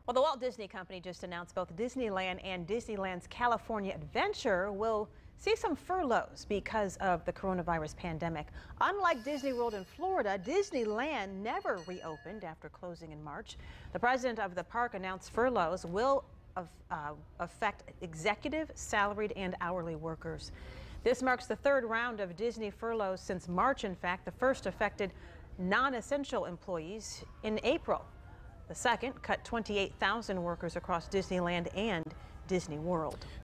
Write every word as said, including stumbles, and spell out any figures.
Well, the Walt Disney Company just announced both Disneyland and Disneyland's California Adventure will see some furloughs because of the coronavirus pandemic. Unlike Disney World in Florida, Disneyland never reopened after closing in March. The president of the park announced furloughs will uh, affect executive, salaried, and hourly workers. This marks the third round of Disney furloughs since March. In fact, the first affected non-essential employees in April. The second cut twenty-eight thousand workers across Disneyland and Disney World.